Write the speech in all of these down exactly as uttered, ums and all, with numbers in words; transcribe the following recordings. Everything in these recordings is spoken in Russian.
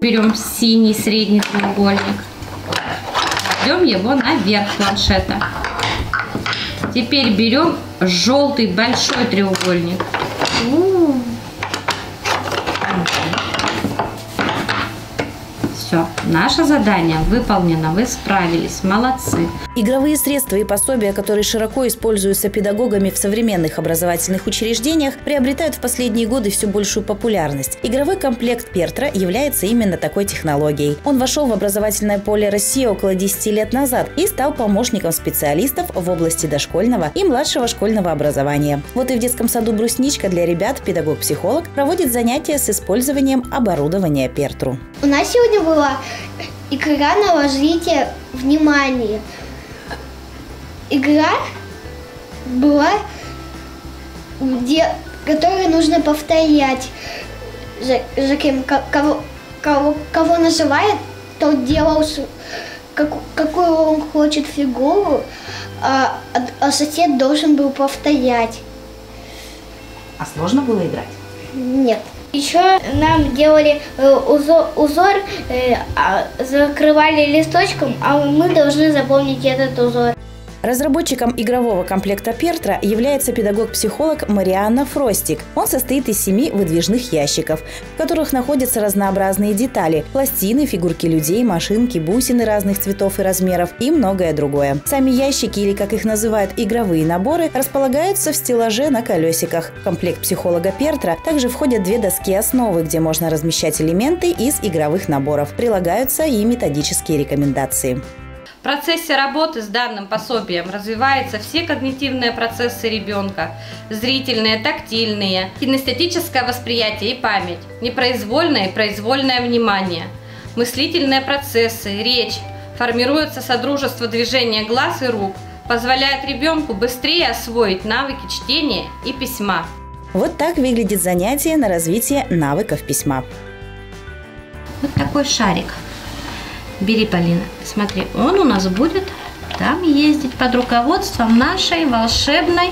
Берем синий средний треугольник, кладем его наверх планшета. Теперь берем желтый большой треугольник. Все, наше задание выполнено, вы справились, молодцы. Игровые средства и пособия, которые широко используются педагогами в современных образовательных учреждениях, приобретают в последние годы все большую популярность. Игровой комплект Пертра является именно такой технологией. Он вошел в образовательное поле России около десяти лет назад и стал помощником специалистов в области дошкольного и младшего школьного образования. Вот и в детском саду «Брусничка» для ребят педагог-психолог проводит занятия с использованием оборудования Пертру. У нас сегодня была игра на развитие внимания. Игра была, где, которую нужно повторять. За, за кем, кого, кого, кого называет, тот делал, как, какую он хочет фигуру, а, а сосед должен был повторять. А сложно было играть? Нет. Еще нам делали узор, узор э, закрывали листочком, а мы должны заполнить этот узор. Разработчиком игрового комплекта Пертра является педагог-психолог Марианна Фростик. Он состоит из семи выдвижных ящиков, в которых находятся разнообразные детали – пластины, фигурки людей, машинки, бусины разных цветов и размеров и многое другое. Сами ящики, или как их называют игровые наборы, располагаются в стеллаже на колесиках. В комплект психолога Пертра также входят две доски основы, где можно размещать элементы из игровых наборов. Прилагаются и методические рекомендации. В процессе работы с данным пособием развиваются все когнитивные процессы ребенка: зрительные, тактильные, кинестетическое восприятие и память, непроизвольное и произвольное внимание, мыслительные процессы, речь, формируется содружество движения глаз и рук, позволяет ребенку быстрее освоить навыки чтения и письма. Вот так выглядит занятие на развитие навыков письма. Вот такой шарик. Бери, Полина, смотри, он у нас будет там ездить под руководством нашей волшебной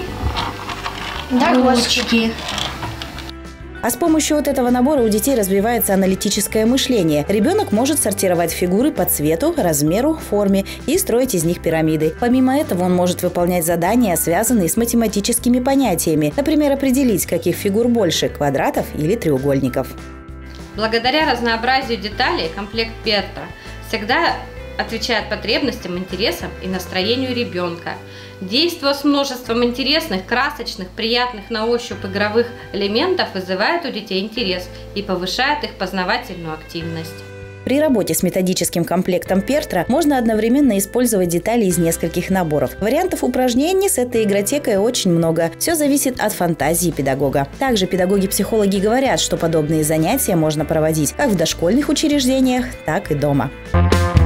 ручки. А с помощью вот этого набора у детей развивается аналитическое мышление. Ребенок может сортировать фигуры по цвету, размеру, форме и строить из них пирамиды. Помимо этого он может выполнять задания, связанные с математическими понятиями. Например, определить, каких фигур больше – квадратов или треугольников. Благодаря разнообразию деталей комплект Пертра всегда отвечает потребностям, интересам и настроению ребенка. Действие с множеством интересных, красочных, приятных на ощупь игровых элементов вызывает у детей интерес и повышает их познавательную активность. При работе с методическим комплектом Пертра можно одновременно использовать детали из нескольких наборов. Вариантов упражнений с этой игротекой очень много. Все зависит от фантазии педагога. Также педагоги-психологи говорят, что подобные занятия можно проводить как в дошкольных учреждениях, так и дома.